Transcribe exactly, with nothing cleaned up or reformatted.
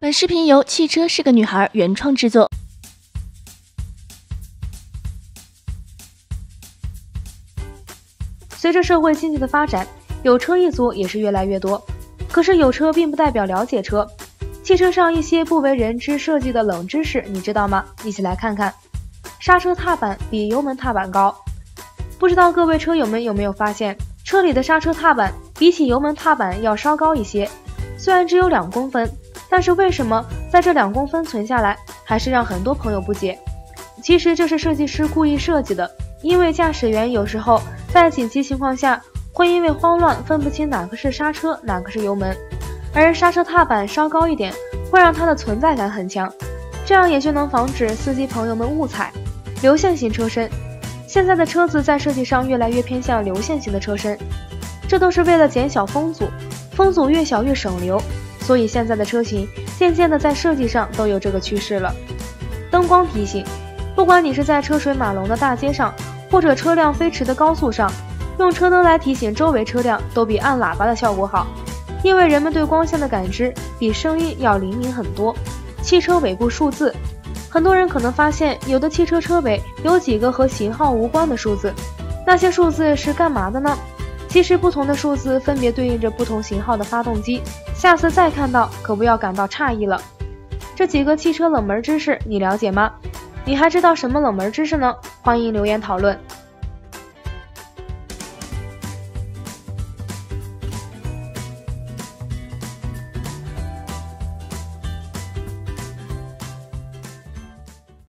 本视频由汽车是个女孩原创制作。 随着社会经济的发展，有车一族也是越来越多。可是有车并不代表了解车，汽车上一些不为人知设计的冷知识，你知道吗？一起来看看。刹车踏板比油门踏板高，不知道各位车友们有没有发现，车里的刹车踏板比起油门踏板要稍高一些，虽然只有两公分。但是为什么在这两公分存下来，还是让很多朋友不解？其实这是设计师故意设计的，因为驾驶员有时候在紧急情况下，会因为慌乱分不清哪个是刹车，哪个是油门，而刹车踏板稍高一点，会让它的存在感很强，这样也就能防止司机朋友们误踩。流线型车身，现在的车子在设计上越来越偏向流线型的车身，这都是为了减小风阻，风阻越小越省油。所以现在的车型渐渐的在设计上都有这个趋势了。灯光提醒，不管你是在车水马龙的大街上，或者车辆飞驰的高速上，用车灯来提醒周围车辆都比按喇叭的效果好，因为人们对光线的感知比声音要灵敏很多。汽车尾部数字，很多人可能发现有的汽车车尾有几个和型号无关的数字，那些数字是干嘛的呢？其实不同的数字分别对应着不同型号的发动机，下次再看到可不要感到诧异了。这几个汽车冷门知识你了解吗？你还知道什么冷门知识呢？欢迎留言讨论。